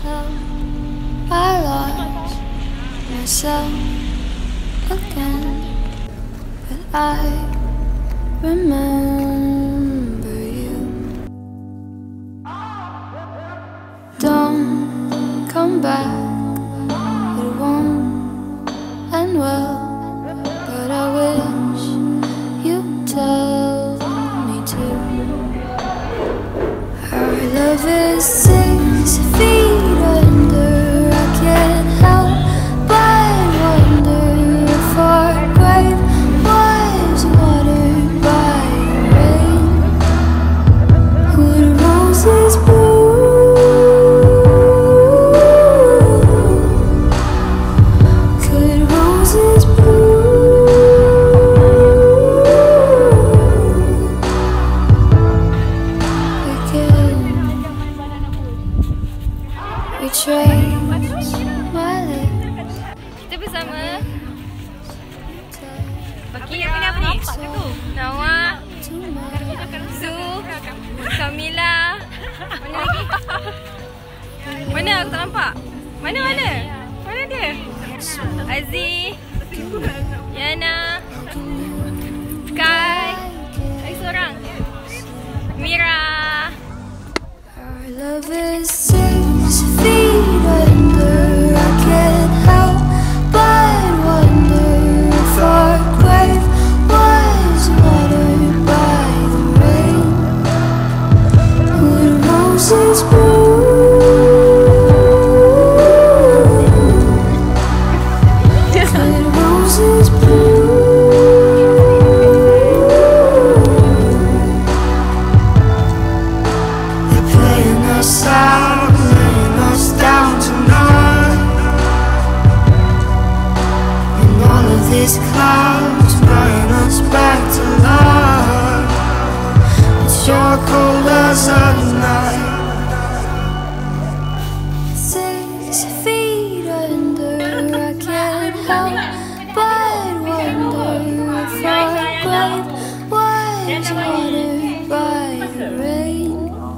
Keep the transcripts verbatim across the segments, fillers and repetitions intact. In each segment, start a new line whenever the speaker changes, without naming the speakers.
I lost myself again, but I remember you. Don't come back, it won't end well, but I wish you'd tell me to. Our love is six feet under, I can't help but wonder if our grave was watered by the rain. Would roses bloom? Could roses bloom again? Betrays my lips.
Kita bersama Baki apa ni apa ni? Nawa, Su, Kamila. Mana lagi? Mana aku tak nampak? Mana mana? Mana dia? Aziz, Yana, Kai, lagi seorang, Mira.
Our love is six feet under, I can't help but wonder if our grave was watered by the rain. Would roses bloom? Could roses bloom? They're playing us out, laying us down tonight, and all of these clouds bring us back to life. It's your cold as a night. Six feet under, I can't help but wonder if our grave was watered by the rain.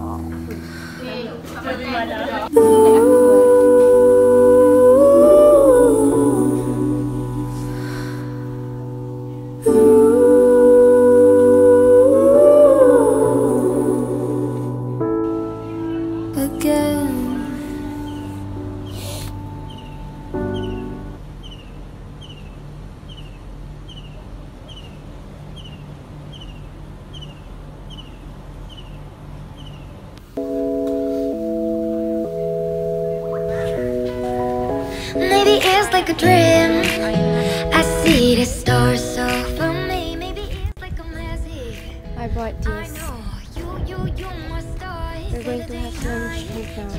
Again.
Maybe it's like a dream. I see the stars so for me. Maybe it's like a magic.
I bought
I
this.
know you, you, you my star.
We're going to have lunch right now.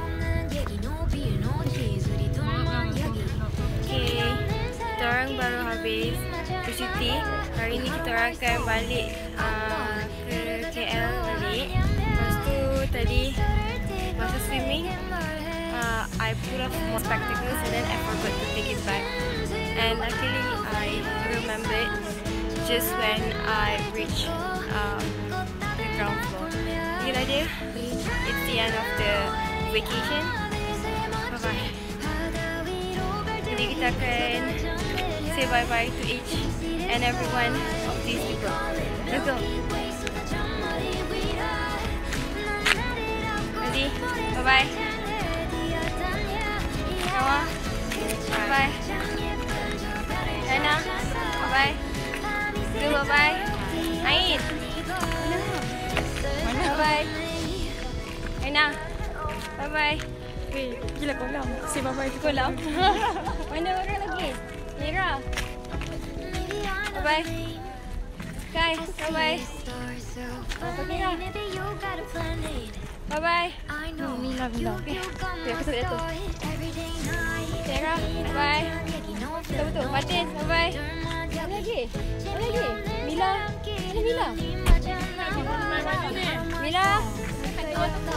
Okay, kita orang baru habis bercuti. Hari ni kita orang akan balik uh, ke K L balik. Lepas tu tadi masa swimming, uh, I put off my spectacles and then I forgot to take it back. And luckily I remembered just when I reached uh, the ground floor. You know dia, it's the end of the vacation. Bye bye. Jadi kita akan say bye bye to each and every one of these people. Let's go. Ready? Bye bye. Nawa. Bye bye. Dana. Bye bye. Su, bye bye. Ain. Bye bye. Aina. Bye bye. Weh, gila kolam. Say bye bye ke kolam. Mana orang lagi? Mira. Bye bye. Kai, bye bye. Mira. Bye bye.
Oh, Mila, Mila.
Biar aku jatuh. Sarah, bye bye. Betul betul. Martin, bye bye. Mana lagi? Mana lagi? Mila. Mana Mila? Mila.